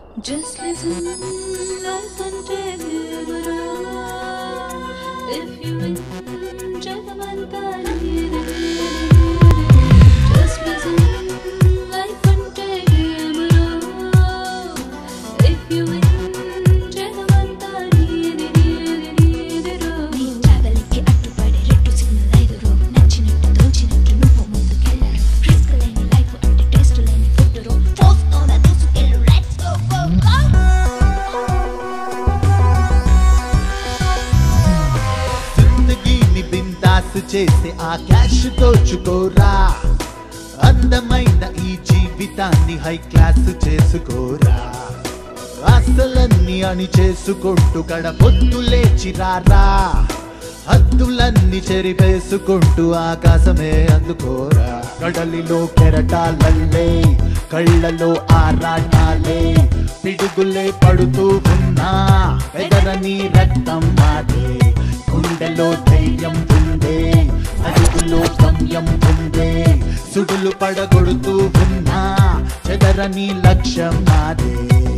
Just listen, life and take it around. If you enjoy the mentally, just listen, life and take it around. If you enjoy the mentally, nee travel ki attu pade rettu signal aiduru nachinattu dochinattu nuvu mundu kellaru risk leni life ante taste leni food ro force tona dusukellu let's go go go जिंदगी नी बिंदास చేసే ఆ cash దోచుకోరా అందమైన ఈ జీవితాన్ని high class చేసుకోరా అసలన్నీ అని చేసుకుంటూ గడపొద్దు లేచిరారా హద్దులన్నీ చెరిపేసుకుంటూ ఆకాశమే అందుకోరా కడలిలో కెరటాలల్లే కళ్ళలో ఆరాటాలే పిడుగులే పడుతూ ఉన్నా ఎదరని రక్తం మాదే గుండెలో ధైర్యం ఉందే అడుగులో గమ్యం ఉందే సుడులు పడగొడుతూ ఉన్నా చెదరని లక్ష్యం మాదే